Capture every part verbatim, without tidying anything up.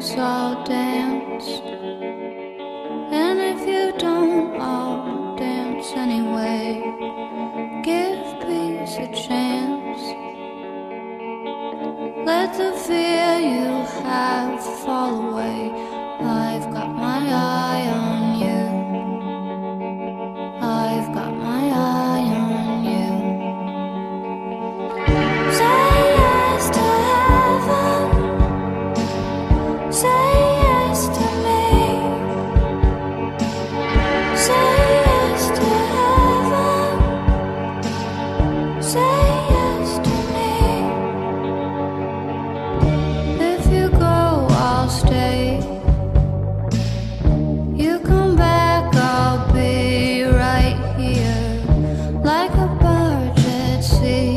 dance, I'll dance. And if you don't, I'll dance anyway. Give peace a chance. Let the fear you have fall away. I've got my eye on you. I've got my eye on you. Say yes to heaven. Say yes to me. Say yes to heaven. Say yes to me. If you go, I'll stay. You come back, I'll be right here, like a barge at sea.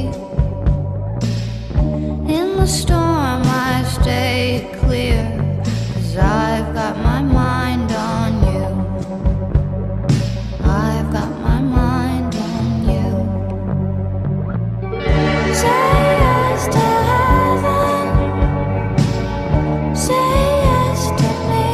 In the storm I stay clear, 'cause I've got my mind on you. I've got my mind on you. Say yes to heaven. Say yes to me.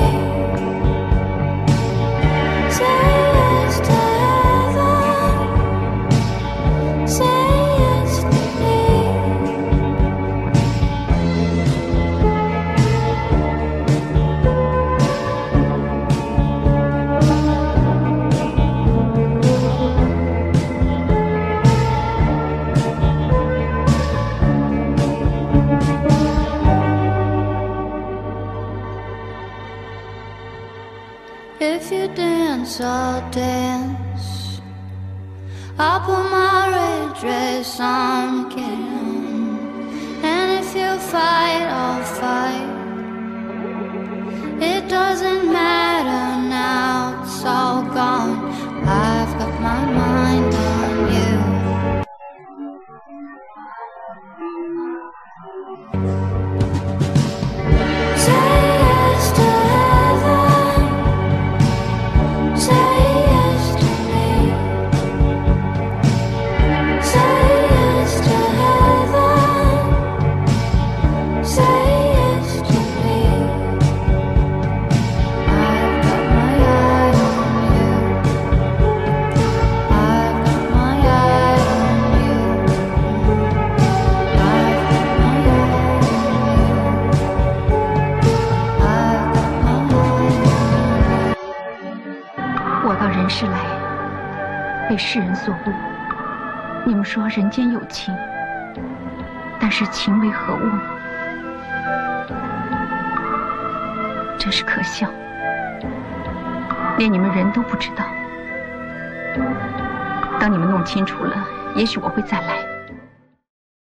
Say yes to heaven. Say yes to me. If you dance, I'll dance. I'll put my red dress on again. And if you fight, I'll fight. It doesn't matter now, it's all gone. I've got my mind on you. Say yes to heaven. Say yes to me. Say yes to heaven. Say yes to me. I've got my eye on you. I've got my eye on you. I've got my eye on you. I've got my eye on you. 我到人世来，被世人所误。你们说人间有情，但是情为何物呢？真是可笑，连你们人都不知道。等你们弄清楚了，也许我会再来。